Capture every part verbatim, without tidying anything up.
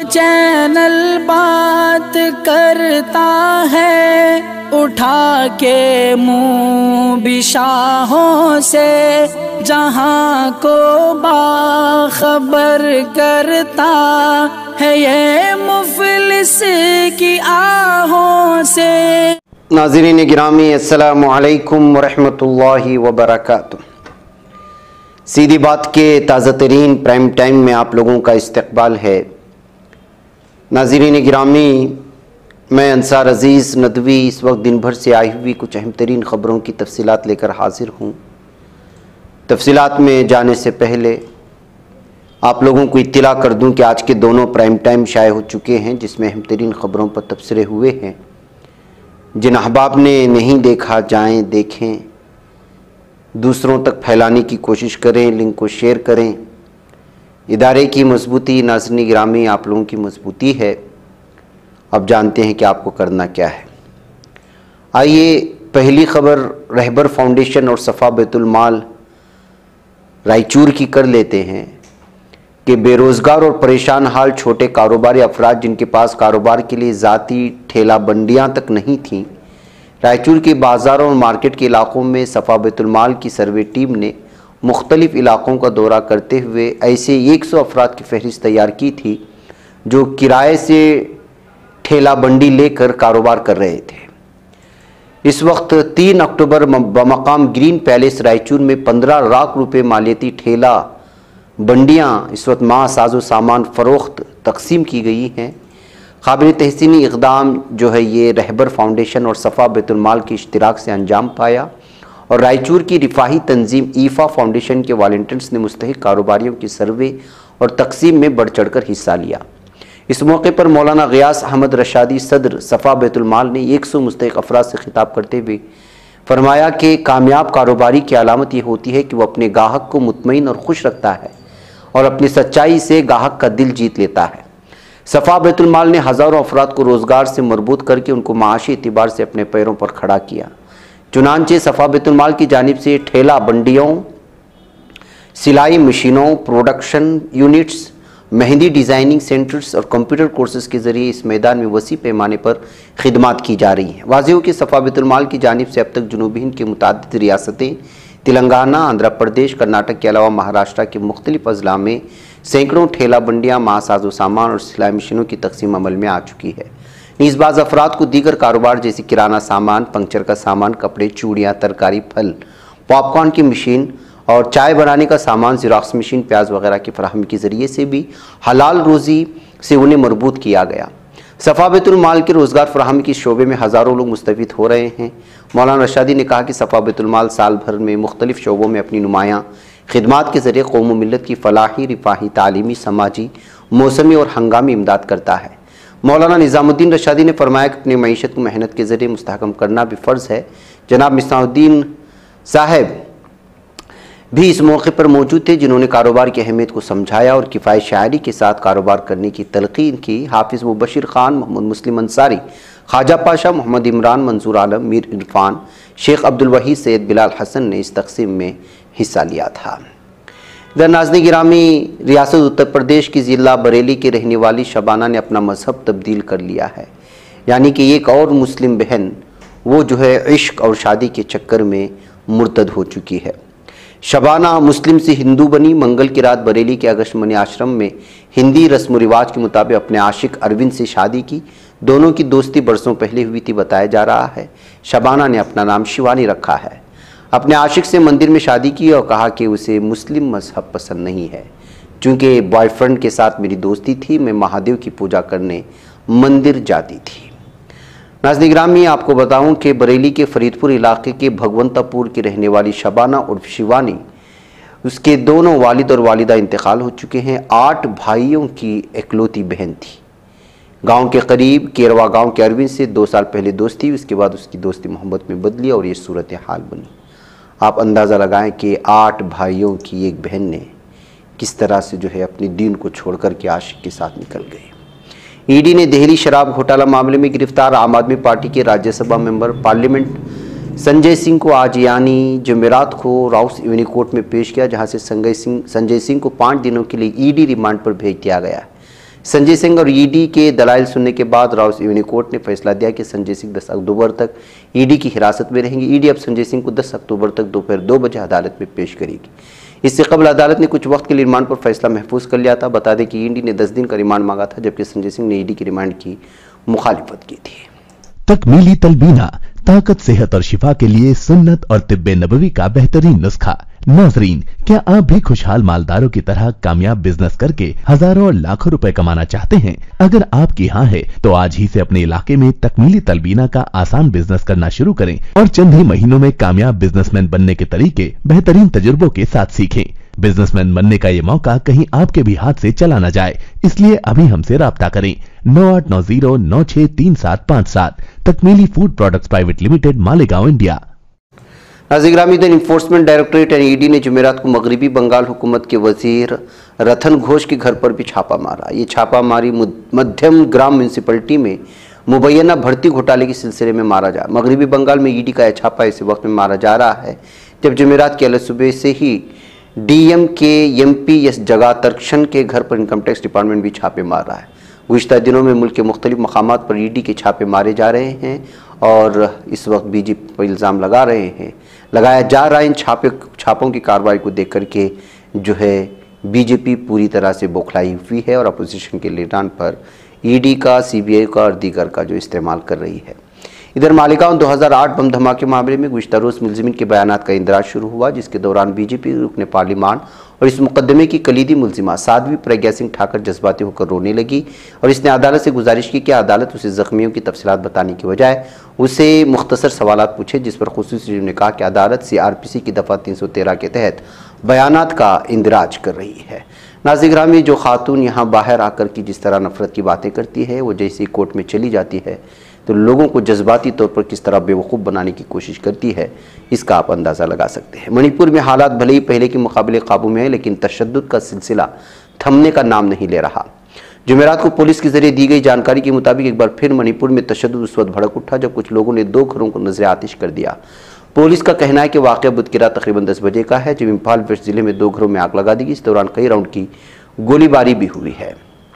Channel बात करता है, उठा के मुँह बिशाहों से, जहाँ को बाखबर करता है ये मुफलिस की आहों से। नाज़रीन गिरामी, अस्सलामु अलैकुम वरहमतुल्लाहि वबरकातुहू। सीधी बात के ताज़ा तरीन प्राइम टाइम में आप लोगों का इस्तकबाल है। नाज़रीन गिरामी, मैं अंसार अज़ीज़ नदवी इस वक्त दिन भर से आई हुई कुछ अहम तरीन ख़बरों की तफसीलात लेकर हाजिर हूँ। तफसीलात में जाने से पहले आप लोगों को इत्तला कर दूँ कि आज के दोनों प्राइम टाइम शाये हो चुके हैं, जिसमें अहम तरीन ख़बरों पर तबसरे हुए हैं। जिन अहबाब ने नहीं देखा जाएँ देखें, दूसरों तक फैलाने की कोशिश करें, लिंक को शेयर करें। इदारे की मजबूती नाज़रीन गिरामी आप लोगों की मजबूती है। अब जानते हैं कि आपको करना क्या है। आइए पहली ख़बर रहबर फाउंडेशन और सफ़ा बैतुल माल रायचूर की कर लेते हैं कि बेरोज़गार और परेशान हाल छोटे कारोबारी अफराद जिनके पास कारोबार के लिए ज़ाती ठेला बंडियाँ तक नहीं थीं, रायचूर के बाज़ारों और मार्केट के इलाक़ों में सफ़ा बैतुल माल की सर्वे टीम ने मुख्तलिफ़ इलाक़ों का दौरा करते हुए ऐसे एक सौ अफराद की फहरिस्त तैयार की थी जो किराए से ठेला बंडी लेकर कारोबार कर रहे थे। इस वक्त तीन अक्टूबर बमकाम ग्रीन पैलेस रायचूर में पंद्रह लाख रुपये मालियती ठेला बंडियाँ इस वक्त माह साजो सामान फ़रोख्त तकसीम की गई हैं। काबिल तहसीनी इक़दाम जो है ये रहबर फाउंडेशन और सफ़ा बैतुल माल के इश्तिराक से अंजाम पाया और रायचूर की रिफाही तंजीम ईफ़ा फाउंडेशन के वॉलंटियर्स ने मुस्तहिक कारोबारियों की सर्वे और तकसीम में बढ़ चढ़ कर हिस्सा लिया। इस मौके पर मौलाना ग़ियास अहमद रशादी सदर सफ़ा बैतुल माल ने एक सौ मुस्तहिक अफराद से खिताब करते हुए फरमाया कि कामयाब कारोबारी की अलामत यह होती है कि वह अपने गाहक को मुतमईन और खुश रखता है और अपनी सच्चाई से गाहक का दिल जीत लेता है। सफ़ा बैतुल माल ने हज़ारों अफराद को रोज़गार से मरबूत करके उनको माशी एतबार से अपने पैरों पर खड़ा किया। चुनांचे सफ़ा बैतुल माल की जानिब से ठेला बंडियों, सिलाई मशीनों, production units, mehndi designing centres और कंप्यूटर कोर्सेज के ज़रिए इस मैदान में वसी पैमाने पर खिदमात की जा रही हैं। वाज़ेह हो कि सफ़ा बैतुल माल की जानिब से अब तक जुनूबी हिंद की मुतअद्दिद रियासतें तेलंगाना, आंध्र प्रदेश, कर्नाटक के अलावा महाराष्ट्र के मुख्तलिफ अजला में सैकड़ों ठेला बंडियाँ माह साजो सामान और सिलाई मशीनों की तकसीम अमल में आ चुकी है। नीज़बाज़ अफराद को दीगर कारोबार जैसे किराना सामान, पंक्चर का सामान, कपड़े, चूड़ियाँ, तरकारी, फल, पॉपकॉर्न की मशीन और चाय बनाने का सामान, ज़िराक्स मशीन, प्याज वगैरह की फराहमी के ज़रिए से भी हलाल रोज़ी से उन्हें मरबूत किया गया। सफ़ा बैतुल माल के रोज़गार फराहमी के शोबे में हज़ारों लोग मुस्तफ़ीद हो रहे हैं। मौलाना रशादी ने कहा कि सफ़ा बैतुल माल साल भर में मुख्तलिफ़ शोबों में अपनी नुमायाँ खिदमात के ज़रिए कौम व मिल्लत की फ़लाही, रिफाही, तालीमी, समाजी, मौसमी और हंगामी इमदाद करता है। मौलाना निज़ामुद्दीन रशादी ने फरमाया कि अपनी मईशत को मेहनत के ज़रिए मुस्तहकम करना भी फ़र्ज़ है। जनाब मिस्बाहुद्दीन साहब भी इस मौके पर मौजूद थे, जिन्होंने कारोबार की अहमियत को समझाया और किफ़ायत शायरी के साथ कारोबार करने की तलक़ीन की। हाफिज़ मुबशिर ख़ान, मोहम्मद मुस्लिम अंसारी, ख्वाजा पाशा, मोहम्मद इमरान, मंसूर आलम, मीर इरफान, शेख अब्दुल वहीद, सैयद बिलाल हसन ने इस तक़सीम में हिस्सा लिया था। इधर नाज़रीन गिरामी, रियासत उत्तर प्रदेश की ज़िला बरेली की रहने वाली शबाना ने अपना मज़हब तब्दील कर लिया है। यानी कि एक और मुस्लिम बहन वो जो है इश्क और शादी के चक्कर में मुर्तद हो चुकी है। शबाना मुस्लिम से हिंदू बनी। मंगल की रात बरेली के अगस्मनी आश्रम में हिंदी रस्म रिवाज के मुताबिक अपने आशिक अरविंद से शादी की। दोनों की दोस्ती बरसों पहले हुई थी बताया जा रहा है। शबाना ने अपना नाम शिवानी रखा है। अपने आशिक से मंदिर में शादी की और कहा कि उसे मुस्लिम मजहब पसंद नहीं है। चूँकि बॉयफ्रेंड के साथ मेरी दोस्ती थी, मैं महादेव की पूजा करने मंदिर जाती थी। नाज़रीन गिरामी, आपको बताऊं कि बरेली के फरीदपुर इलाके के भगवंतापुर की रहने वाली शबाना उर्फ शिवानी, उसके दोनों वालिद और वालिदा इंतकाल हो चुके हैं। आठ भाइयों की इकलौती बहन थी। गांव के करीब केरवा गांव के अरविंद से दो साल पहले दोस्ती, उसके बाद उसकी दोस्ती मोहब्बत में बदली और ये सूरत हाल बनी। आप अंदाज़ा लगाएं कि आठ भाइयों की एक बहन ने किस तरह से जो है अपनी दीन को छोड़ कर के आशिक के साथ निकल गए। ईडी ने दिल्ली शराब घोटाला मामले में गिरफ्तार आम आदमी पार्टी के राज्यसभा मेंबर पार्लियामेंट संजय सिंह को आज यानी जुमेरात को राउस एवेन्यू कोर्ट में पेश किया, जहां से संजय सिंह संजय सिंह को पाँच दिनों के लिए ईडी रिमांड पर भेज दिया गया। संजय सिंह और ईडी के दलाइल सुनने के बाद राउस एवेन्यू कोर्ट ने फैसला दिया कि संजय सिंह दस अक्टूबर तक ईडी की हिरासत में रहेंगे। ईडी अब संजय सिंह को दस अक्टूबर तक दोपहर दो बजे अदालत में पेश करेगी। इससे कबल अदालत ने कुछ वक्त के लिए रिमांड पर फैसला महफूज कर लिया था। बता दें कि ईडी ने दस दिन का रिमांड मांगा था, जबकि संजय सिंह ने ईडी की रिमांड की मुखालिफत की थी। तकमीली तलबीना, ताकत, सेहत और शिफा के लिए सुन्नत और तिब्बे नबवी का बेहतरीन नुस्खा। नाजरीन, क्या आप भी खुशहाल मालदारों की तरह कामयाब बिजनेस करके हजारों और लाखों रुपए कमाना चाहते हैं? अगर आपकी हाँ है तो आज ही से अपने इलाके में तकमीली तलबीना का आसान बिजनेस करना शुरू करें और चंद ही महीनों में कामयाब बिजनेसमैन बनने के तरीके बेहतरीन तजुर्बों के साथ सीखें। बिजनेसमैन बनने का ये मौका कहीं आपके भी हाथ से चला न जाए, इसलिए अभी हमसे राब्ता करें। नौ आठ नौ जीरो नौ छह तीन सात पाँच सात। Takmeeli food products private limited, Malegaon, India. नाज़रीन, इन्फोर्समेंट डायरेक्टरेट यानी ईडी ने जुमेरात को मगरबी बंगाल हुकूमत के वजीर रतन घोष के घर पर भी छापा मारा। ये छापामारी मध्यम ग्राम म्यूनसिपलिटी में मुबैना भर्ती घोटाले के सिलसिले में मारा जा मगरबी बंगाल में ईडी का यह छापा इसी वक्त में मारा जा रहा है जब जुमेरात के अलग सुबह से ही डीएम के एमपी एस जगा तर्कशन के घर पर इनकम टैक्स डिपार्टमेंट भी छापे मार रहा है। गुज़िश्ता दिनों में मुल्क के मुख्तलिफ मकामात पर ईडी के छापे मारे जा रहे हैं और इस वक्त बीजेपी पर इल्ज़ाम लगा रहे हैं लगाया जा रहा है। इन छापे छापों की कार्रवाई को देख करके जो है बीजेपी पूरी तरह से बौखलाई हुई है और अपोजिशन के लीडरान पर ईडी का, सीबीआई का और दीगर का जो इस्तेमाल कर रही है। इधर मालेगांव दो हज़ार आठ बम धमाके मामले में गुज़िश्ता रोज़ मुलजिमीन के बयानात का इंदराज शुरू हुआ, जिसके दौरान बीजेपी रुकने पार्लिमान और इस मुकदमे की कलीदी मुलजिमा साध्वी प्रज्ञा सिंह ठाकर जज्बाती होकर रोने लगी और इसने अदालत से गुजारिश की कि अदालत उसे जख्मियों की तफसीलात बताने की बजाय उसे मुख्तसर सवालात पूछे, जिस पर खुसूसी ने कहा कि अदालत सीआरपीसी की दफ़ा तीन सौ तेरह के तहत बयानात का इंदराज कर रही है। नाज़रीन, में जो खातून यहाँ बाहर आकर की जिस तरह नफरत की बातें करती है, वो जैसे ही कोर्ट में चली जाती है तो लोगों को जज्बाती तौर पर किस तरह बेवकूफ़ बनाने की कोशिश करती है, इसका आप अंदाज़ा लगा सकते हैं। मणिपुर में हालात भले ही पहले के मुकाबले काबू में है, लेकिन तशद्दुद का सिलसिला थमने का नाम नहीं ले रहा। जुमेरात को पुलिस के जरिए दी गई जानकारी के मुताबिक एक बार फिर मणिपुर में तशद्दुद उस वक्त भड़क उठा जब कुछ लोगों ने दो घरों को नजर आतिश कर दिया। पुलिस का कहना है कि वाक़या बुध की रात तकरीबन दस बजे का है, जब इम्फाल वेस्ट जिले में दो घरों में आग लगा दी गई। इस दौरान कई राउंड की गोलीबारी भी हुई है।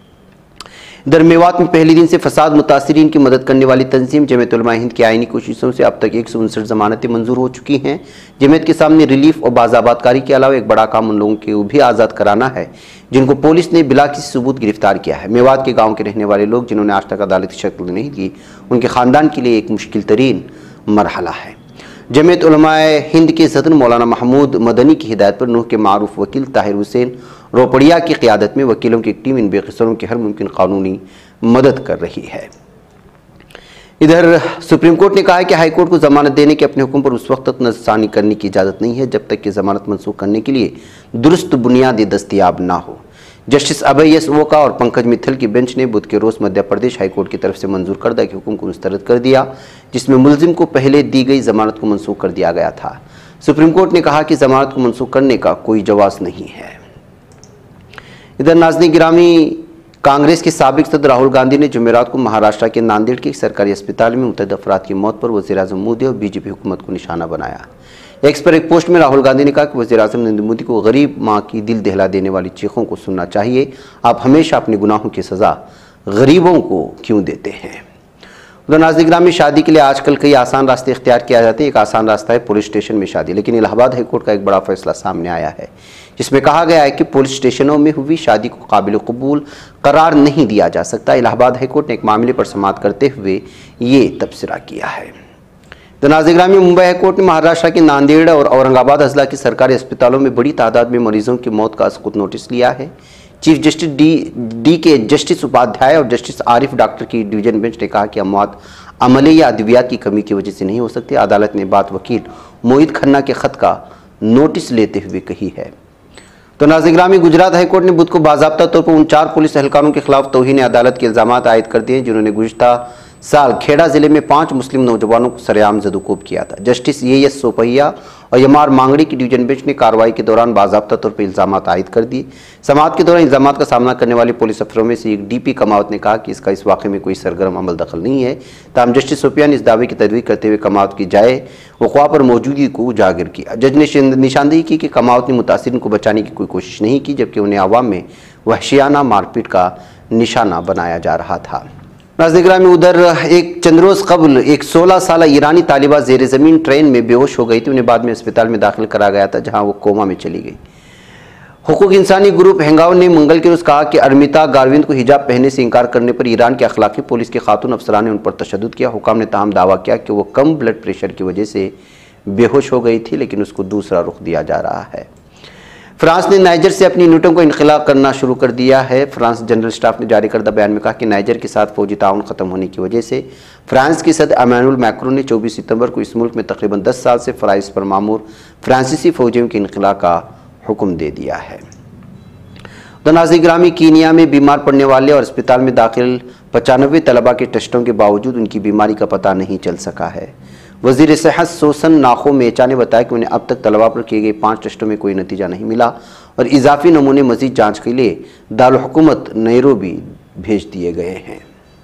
इधर मेवात में पहले दिन से फसाद मुतासिरीन की मदद करने वाली तंजीम जमीयत उलमा हिंद की आईनी कोशिशों से अब तक एक सौ उनसठ जमानतें मंजूर हो चुकी हैं। जमीयत के सामने रिलीफ और बाज़ाबादकारी के अलावा एक बड़ा काम उन लोगों को भी आज़ाद कराना है जिनको पुलिस ने बिला किसी सबूत गिरफ्तार किया है। मेवात के गाँव के रहने वाले लोग जिन्होंने आज तक अदालती शक्ल नहीं दी, उनके ख़ानदान के लिए एक मुश्किल तरीन मरहला है। जमीयत उलमा हिंद के सदर मौलाना महमूद मदनी की हिदायत पर नूह के मारूफ वकील ताहिर हुसैन रोपड़िया की क़ियादत में वकीलों की एक टीम इन बेक़िसरों की हर मुमकिन कानूनी मदद कर रही है। इधर सुप्रीम कोर्ट ने कहा है कि हाई कोर्ट को जमानत देने के अपने हुक्म पर उस वक्त तक नज़रसानी करने की इजाज़त नहीं है जब तक कि जमानत मनसूख करने के लिए दुरुस्त बुनियादी दस्तियाब ना हो। जस्टिस अभय एस ओका और पंकज मित्तल की बेंच ने बुध के रोज़ मध्य प्रदेश हाई कोर्ट की तरफ से मंजूर करदा के हुक्म को मुस्तरद कर दिया, जिसमें मुलजिम को पहले दी गई जमानत को मनसूख कर दिया गया था। सुप्रीम कोर्ट ने कहा कि जमानत को मनसूख करने का कोई जवाज़ नहीं है। इधर नाज़रीन गिरामी, कांग्रेस के साबिक सदर राहुल गांधी ने जुमेरात को महाराष्ट्र के नांदेड़ के एक सरकारी अस्पताल में मुतअद्दिद अफराद की मौत पर वज़ीर-ए-आज़म मोदी और बीजेपी हुकूमत को निशाना बनाया। एक्स पर एक पोस्ट में राहुल गांधी ने कहा कि वज़ीर-ए-आज़म नरेंद्र मोदी को गरीब माँ की दिल दहला देने वाली चीखों को सुनना चाहिए। आप हमेशा अपने गुनाहों की सज़ा गरीबों को क्यों देते हैं। उधर नाज़रीन में शादी के लिए आजकल कई आसान रास्ते इख्तियार किया जाते हैं। एक आसान रास्ता है पुलिस स्टेशन में शादी, लेकिन इलाहाबाद हाईकोर्ट का एक बड़ा फैसला सामने आया है जिसमें कहा गया है कि पुलिस स्टेशनों में हुई शादी को काबिल कबूल करार नहीं दिया जा सकता। इलाहाबाद हाईकोर्ट ने एक मामले पर समाअत करते हुए ये तबसरा किया है। तो नाज़रीन में मुंबई हाईकोर्ट ने महाराष्ट्र के नांदेड़ और औरंगाबाद अजला के सरकारी अस्पतालों में बड़ी तादाद में मरीजों की मौत का सख्त नोटिस लिया है। चीफ जस्टिस डी डी के जस्टिस उपाध्याय और जस्टिस आरिफ डॉक्टर की डिवीजन बेंच ने कहा कि अमवात अमले या अद्वियात की कमी की वजह से नहीं हो सकती। अदालत ने बात वकील मोहित खन्ना के खत का नोटिस लेते हुए कही है। तो नाज़रीन में गुजरात हाईकोर्ट ने बुध को बाज़ाब्ता तौर पर उन चार पुलिस एहलकारों के खिलाफ तौहीन अदालत के इल्ज़ाम आयद कर दिए जिन्होंने गुज़िश्ता साल खेड़ा जिले में पांच मुस्लिम नौजवानों को सरेआम जदुकोब किया था। जस्टिस ए एस सोपहिया और यमार मांगड़ी की डिवीजन बेंच ने कार्रवाई के दौरान बाज़ाब्ता तौर पर इल्ज़ाम आयद कर दिए। समाअत के दौरान इल्ज़ाम का सामना करने वाले पुलिस अफसरों में से एक डी पी कमावत ने कहा कि इसका इस वाक़े में कोई सरगर्म अमल दखल नहीं है। ताहम जस्टिस सोपिया ने इस दावे की तजवीज़ करते हुए कमावत की जाए वक़्वा पर मौजूदगी को उजागर किया। जज ने निशानदेही की कि कमावत ने मुतासिरीन को बचाने की कोई कोशिश नहीं की, जबकि उन्हें आवाम में वहशियाना मारपीट का निशाना बनाया जा रहा था। नाज़रीन में उधर एक चंद रोज़ कबल एक सोलह साल ईरानी तालिबा ज़ेर ज़मीन ट्रेन में बेहोश हो गई थी। उन्हें बाद में अस्पताल में दाखिल करा गया था, जहां वो कोमा में चली गई। हुकूक इंसानी ग्रुप हैंगाओ ने मंगल के रोज़ कहा कि अरमिता गारविंद को हिजाब पहनने से इनकार करने पर ईरान के अखलाकी पुलिस के खातून अफसरान ने उन पर तशद्दुद किया। हुकाम ने ताहम दावा किया कि वो कम ब्लड प्रेशर की वजह से बेहोश हो गई थी, लेकिन उसको दूसरा रुख दिया जा रहा है। फ्रांस ने नाइजर से अपनी यूनिटों को इनखला करना शुरू कर दिया है। फ्रांस जनरल स्टाफ ने जारी करदा बयान में कहा कि नाइजर के साथ फौजी ताउन खत्म होने की वजह से फ्रांस के सदर एमानुएल मैक्रोन ने चौबीस सितंबर को इस मुल्क में तकरीबन दस साल से फराइज पर मामूर फ्रांसीसी फौजियों के इनखला का हुक्म दे दिया है। तो नाज़रीन ग्रामी, कीनिया में बीमार पड़ने वाले और अस्पताल में दाखिल पचानवे तलबा के टेस्टों के बावजूद उनकी बीमारी का पता नहीं चल सका है। वज़ीर सेहत सोसन नाखो मेचा ने बताया कि उन्हें अब तक तलबा पर किए गए पाँच टेस्टों में कोई नतीजा नहीं मिला और इजाफी नमूने मजीद जांच के लिए दारुल हुकूमत नैरोबी भेज दिए गए हैं।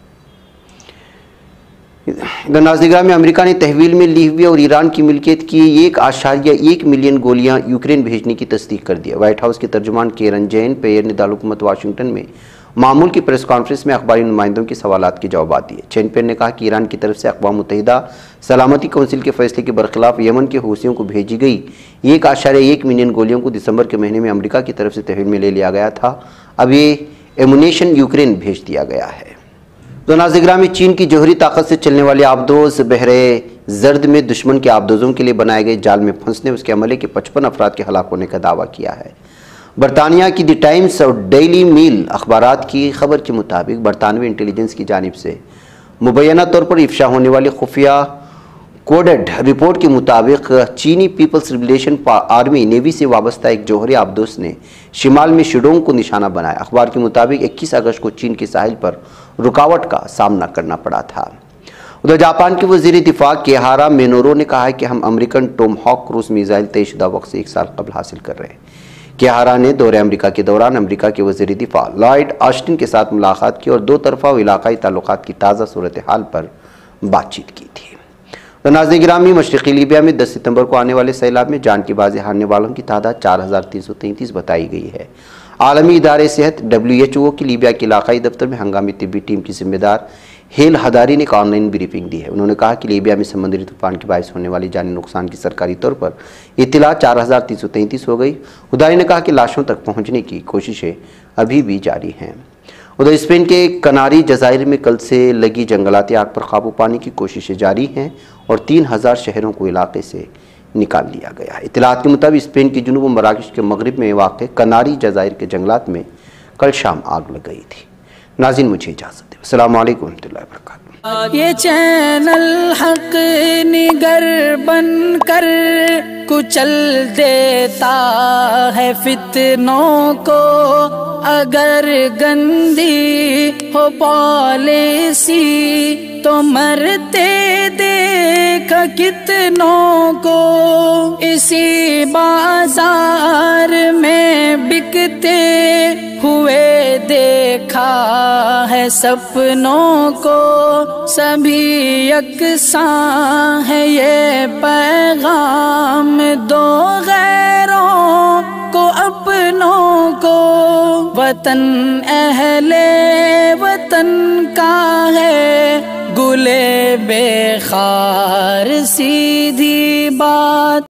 इधर नाज़रीन में अमेरिका ने तहवील में लीबिया और ईरान की मिल्कियत की एक आशारिया एक मिलियन गोलियां यूक्रेन भेजने की तस्दीक कर दिया। व्हाइट हाउस के तर्जुमान केरन जैन पेयर ने दारुल हुकूमत वाशिंगटन में मामूल की प्रेस कॉन्फ्रेंस में अखबारी नुमाइंदों के सवालात के जवाब दिए। चैनपेयर ने कहा कि ईरान की तरफ से अक़वाम मुत्तहिदा सलामती कौंसिल के फैसले के बरखिलाफ यमन के हूसियों को भेजी गई एक आशारिया एक मिलियन गोलियों को दिसंबर के महीने में अमेरिका की तरफ से तहवील में ले लिया गया था। अब ये एमुनेशन यूक्रेन भेज दिया गया है। तो नाज़रीन में चीन की जौहरी ताकत से चलने वाले आबदोज बहरे जर्द में दुश्मन के आबदोजों के लिए बनाए गए जाल में फंसने उसके अमले के पचपन अफराद के हलाक होने का दावा किया है। बरतानिया की द टाइम्स और डेली मील अखबारात की खबर के मुताबिक बरतानवी इंटेलिजेंस की जानिब से मुबैना तौर पर इफ्शा होने वाली खुफिया कोडेड रिपोर्ट के मुताबिक चीनी पीपल्स लिबरेशन आर्मी नेवी से वाबस्ता एक जौहरी आबदोस ने शिमाल में शिडोंग को निशाना बनाया। अखबार के मुताबिक इक्कीस अगस्त को चीन के साहिल पर रुकावट का सामना करना पड़ा था। उधर जापान के वजीर दिफा केहारा मेनोरो ने कहा है कि हम अमेरिकन टोमहॉक क्रूज मिसाइल तयशुदा वक्त से एक साल कबल हासिल कर रहे हैं। केहारा ने दौरे अमेरिका के दौरान अमेरिका के वजीर दिफा लॉयड ऑस्टिन के साथ मुलाकात की और दो तरफा व इलाकाई ताल्लुकात की ताज़ा सूरत हाल पर बातचीत की थी। तो नाज़रीन गिरामी, मशरक़ी लीबिया में दस सितंबर को आने वाले सैलाब में जान की बाजी हारने वालों की तादाद चार हज़ार तीन सौ तैंतीस बताई गई है। आलमी इदारे सेहत डब्ल्यू एच ओ की लीबिया के इलाकाई दफ्तर में हंगामी तिब्बी टीम की जिम्मेदार हेल हदारी ने एक ऑनलाइन ब्रीफिंग दी है। उन्होंने कहा कि लीबिया में समुद्री तूफान के बायस होने वाली जानी नुकसान की सरकारी तौर पर इत्तला चार हज़ार तीन सौ तैंतीस हो गई। हदारी ने कहा कि लाशों तक पहुँचने की कोशिशें अभी भी जारी हैं। उधर स्पेन के कनारी जज़ायर में कल से लगी जंगलाती आग पर काबू पाने की कोशिशें जारी हैं और तीन हज़ार शहरों को इलाके से निकाल लिया गया है। इत्तलात के मुताबिक स्पेन की जुनूब मराकश के मगरिब में वाक़ कनारी जज़ायर के जंगलात में कल शाम आग लग गई थी। नाज़रीन, मुझे इजाज़त दें। अस्सलामु अलैकुम व रहमतुल्लाहि व बरकातुहू। ये चैनल हक निगर बन कर कुचल देता है फितनों को, अगर गंदी हो पॉलिसी तो मरते देख कितनों को। इसी बाजार में बिकते हुए देखा है सपनों को, सभी यकसां है ये पैगाम दो गैरों को अपनों को। वतन अहले वतन का है गुले बेखार से